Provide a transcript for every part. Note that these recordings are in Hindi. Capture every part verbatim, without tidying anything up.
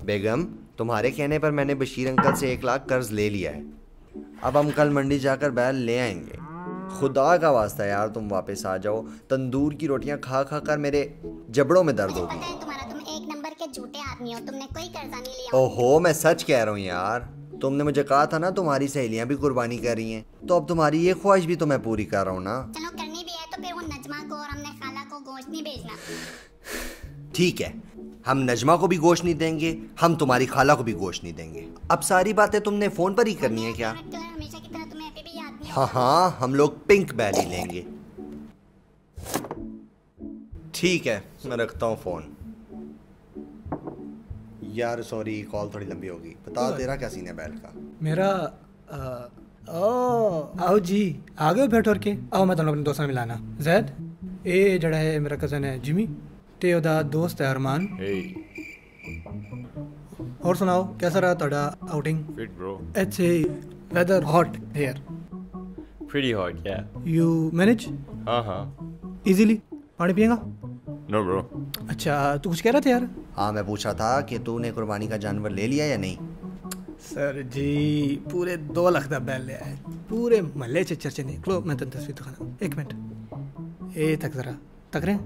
बेगम, तुम्हारे कहने पर मैंने बशीर अंकल से एक लाख कर्ज ले लिया है। अब हम कल मंडी जाकर बैल ले आएंगे। खुदा का वास्ता यार तुम वापस आ जाओ, तंदूर की रोटियां खा खा कर मेरे जबड़ों में दर्द होगी। पता है तुम्हारा, तुम एक नंबर के झूठे आदमी हो, तुमने कोई कर्जा नहीं लिया। ओहो, मैं सच कह रहा हूँ यार। तुमने मुझे कहा था ना तुम्हारी सहेलियां भी कुर्बानी कर रही हैं, तो अब तुम्हारी ये ख्वाहिश भी तो मैं पूरी कर रहा हूँ ना। चलो करनी भी है तो फिर वो नजमा को और हमने खाला को गोश्त नहीं भेजना। ठीक है, हम नजमा को भी गोश्त नहीं देंगे, हम तुम्हारी खाला को भी गोश्त नहीं देंगे। अब सारी बातें तुमने फोन पर ही करनी है क्या? हमेशा की तरह तुम्हें अभी भी याद नहीं? हाँ हाँ, हम लोग पिंक बैली लेंगे। ठीक है, मैं रखता हूँ फोन। यार सॉरी, कॉल थोड़ी लंबी होगी। बता तेरा क्या सीन है बैल का? मेरा आ, ओ आओ जी, आ गए बैठ और के आओ, मैं तुम अपने दोस्तों मिलाना। जैद, ये जड़ा है मेरा कज़न है जिमी, ते ओदा दोस्त है अरमान। Hey, और सुनाओ कैसा रहा ਤੁਹਾਡਾ आउटिंग? fit bro. अच्छे weather hot here, Pretty hot, yeah. You manage हाँ हाँ. इजीली? पानी पिएगा? No bro. अच्छा, तू कुछ कह रहा था यार? हाँ, मैं पूछा था कि तूने कुर्बानी का जानवर ले लिया या नहीं। सर जी पूरे दो लाख का बैल ले आए, पूरे महल्ले च चर्चे नहीं। लो मैं तेन तस्वीर दिखाना, एक मिनट। ए तक जरा तक रहे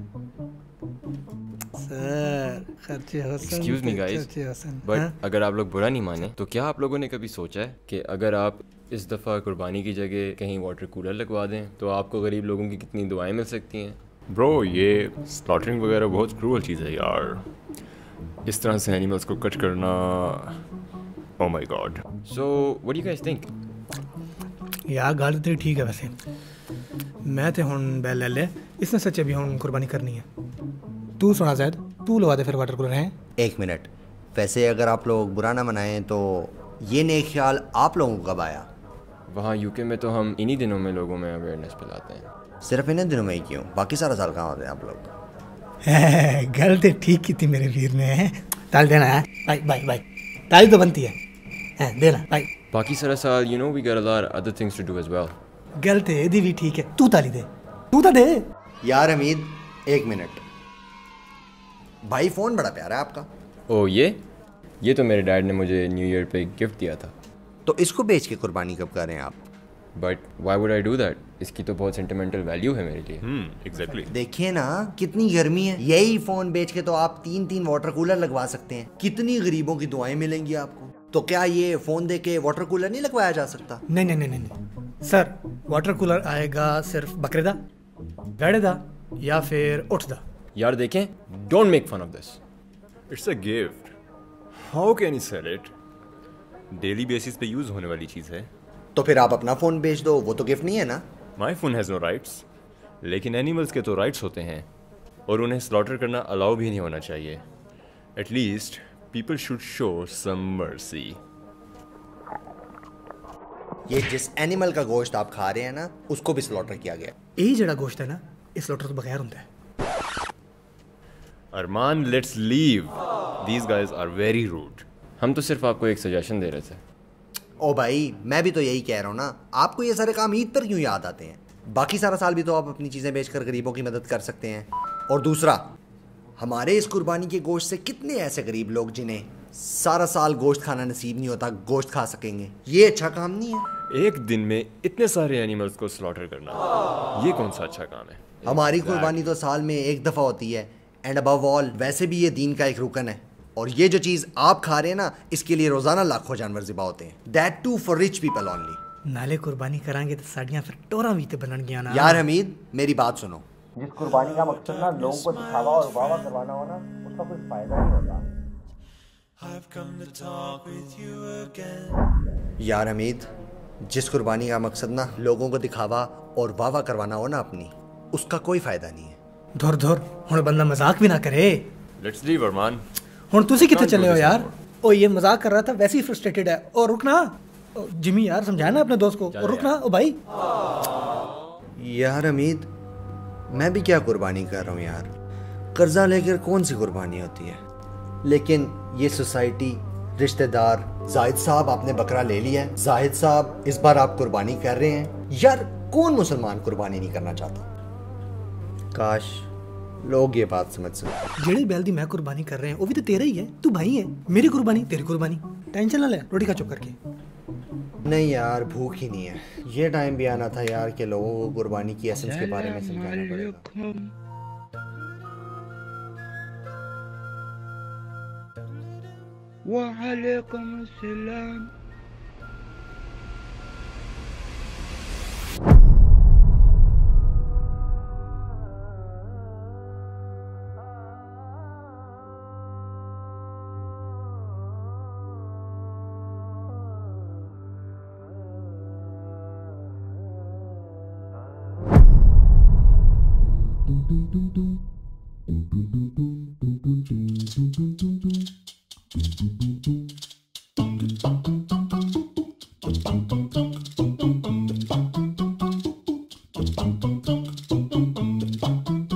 सर, खर्चे हसन। Excuse me guys, खर्चे हसन। but हाँ? अगर आप लोग बुरा नहीं माने तो क्या आप लोगों ने कभी सोचा है कि अगर आप इस दफ़ा कुर्बानी की जगह कहीं वाटर कूलर लगवा दें तो आपको गरीब लोगों की कितनी दुआएं मिल सकती हैं? ब्रो, ये स्लॉटरिंग वगैरह बहुत क्रूअल चीज़ है यार। इस तरह से एनिमल्स को कट करना, oh my god. So what do you guys think? यार गल तो ठीक है वैसे, मैं तो हुन बैल ले ले, इसने सच्चे भी हुन कुर्बानी करनी है। तू सुना जैद, तू लगा दे फिर वाटर कूलर है। एक मिनट, वैसे अगर आप लोग बुरा ना मनाएं तो ये नेक ख्याल आप लोगों को कब आया? वहाँ यूके में तो हम इन्हीं दिनों में लोगों में अवेयरनेस फैलाते हैं। सिर्फ इन्हीं दिनों में ही क्यों? बाकी सारा साल कहाँ होते हैं आप लोग? गल तो ठीक की थी मेरे वीर ने। ताल देना है भाई, भाई भाई ताली तो बनती है, है देना भाई। बाकी सारा साल you know we got a lot other things to do as well. गल तो एदी भी ठीक है, तू ताली दे, तू तो दे। यार हमीद, एक मिनट भाई, फ़ोन बड़ा प्यारा है आपका। ओह ये ये तो मेरे डैड ने मुझे न्यू ईयर पे गिफ्ट दिया था। तो इसको बेच के कुर्बानी कब करें आप? But why would I do that? इसकी तो बहुत सेंटिमेंटल वैल्यू है मेरे लिए। Hmm exactly. देखिए ना कितनी गर्मी है, यही फ़ोन बेच के तो आप तीन तीन वाटर कूलर लगवा सकते हैं। कितनी गरीबों की दुआएं मिलेंगी आपको। तो क्या ये फ़ोन दे के वाटर कूलर नहीं लगवाया जा सकता? नहीं नहीं नहीं नहीं सर, वाटर कूलर आएगा सिर्फ बकरे दा, भेड़े दा या फिर उठ दा। यार देखें, don't make fun of this. It's a gift, how can you sell it? Daily basis पे यूज होने वाली चीज है। तो फिर आप अपना फ़ोन बेच दो, वो तो गिफ्ट नहीं है ना। My phone has no rights, लेकिन एनिमल्स के तो राइट्स होते हैं और उन्हें स्लॉटर करना अलाउ भी नहीं होना चाहिए। At least people should show some mercy. ये जिस एनिमल का गोश्त आप खा रहे हैं ना, उसको भी स्लॉटर किया गया। यही जड़ा गोश्त है ना, इस स्लॉटर तो बगैर होता है। Arman, let's leave, these guys are very rude. हम तो सिर्फ आपको एक सजेशन दे रहे थे। ओ भाई, मैं भी तो यही कह रहा हूँ ना, आपको ये सारे काम ईद पर क्यों याद आते हैं? बाकी सारा साल भी तो आप अपनी चीज़ें बेचकर गरीबों की मदद कर सकते हैं। और दूसरा, हमारे इस कुर्बानी के गोश्त से कितने ऐसे गरीब लोग जिन्हें सारा साल गोश्त खाना नसीब नहीं होता, गोश्त खा सकेंगे। ये अच्छा काम नहीं है। एक दिन में इतने सारे एनिमल्स को स्लॉटर करना, ये कौन सा अच्छा काम है? हमारी कुर्बानी तो साल में एक दफ़ा होती है, एंड अबव ऑल वैसे भी ये दीन का एक रुकन है। और ये जो चीज़ आप खा रहे हैं ना, इसके लिए रोज़ाना लाखों जानवर ज़िबा होते हैं, that too for rich people only. नाले कुर्बानी करांगे तो साड़ियाँ फिर टोरा भी तो बनन गया ना। यार हमीद, मेरी बात सुनो। जिस कुर्बानी का मकसद ना लोगों को दिखावा और वावा करवाना हो ना, उसका कोई फायदा नहीं होता। यार हमीद, जिस कुर्बानी का मकसद ना लोगों को दिखावा और वावा करवाना हो ना अपनी, उसका कोई फायदा नहीं है। धुर धुर हुण बंदा मजाक भी ना करे। Let's leave Arman. हुण तुसी कितने चले हो यार? ओ ये मजाक कर रहा था, वैसे ही फ्रस्ट्रेटेड है। और रुकना ओ, जिमी यार समझाया ना अपने दोस्त को। और रुकना ओ भाई। यार हमीद, मैं भी क्या कुर्बानी कर रहा हूँ यार, कर्जा लेकर कौन सी कुर्बानी होती है। लेकिन ये सोसाइटी, रिश्तेदार, जाहिद साहब आपने बकरा ले लिया है, जाहिद साहब इस बार आप कुर्बानी कर रहे हैं। यार कौन मुसलमान कुर्बानी नहीं करना चाहता? काश लोग ये बात समझ सकते। जेड़ी बैल दी मैं कुर्बानी कर रहे हैं वो भी तो तेरा ही है, तू भाई है। मेरी कुर्बानी तेरी कुर्बानी, टेंशन ना ले, रोटी खा चुप करके। नहीं यार भूख ही नहीं है। ये टाइम भी आना था यार कि लोगों को कुर्बानी की एसेंस के बारे में समझाना पड़ेगा। वालेकुम अस्सलाम।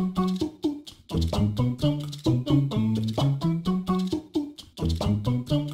Bum bum bum